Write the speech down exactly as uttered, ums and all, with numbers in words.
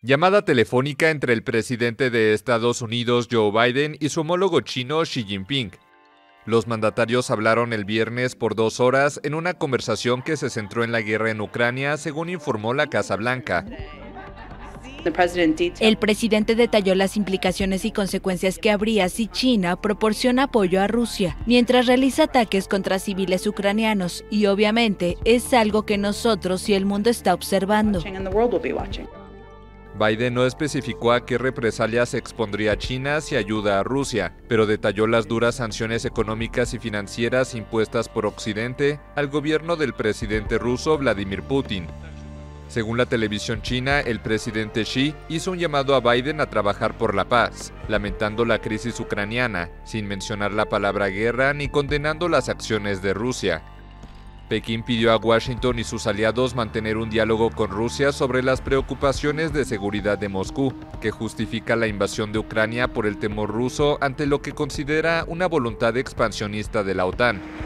Llamada telefónica entre el presidente de Estados Unidos, Joe Biden, y su homólogo chino, Xi Jinping. Los mandatarios hablaron el viernes por dos horas en una conversación que se centró en la guerra en Ucrania, según informó la Casa Blanca. El presidente detalló las implicaciones y consecuencias que habría si China proporciona apoyo a Rusia, mientras realiza ataques contra civiles ucranianos, y obviamente es algo que nosotros y el mundo está observando. Biden no especificó a qué represalias se expondría China si ayuda a Rusia, pero detalló las duras sanciones económicas y financieras impuestas por Occidente al gobierno del presidente ruso Vladimir Putin. Según la televisión china, el presidente Xi hizo un llamado a Biden a trabajar por la paz, lamentando la crisis ucraniana, sin mencionar la palabra guerra ni condenando las acciones de Rusia. Pekín pidió a Washington y sus aliados mantener un diálogo con Rusia sobre las preocupaciones de seguridad de Moscú, que justifica la invasión de Ucrania por el temor ruso ante lo que considera una voluntad expansionista de la OTAN.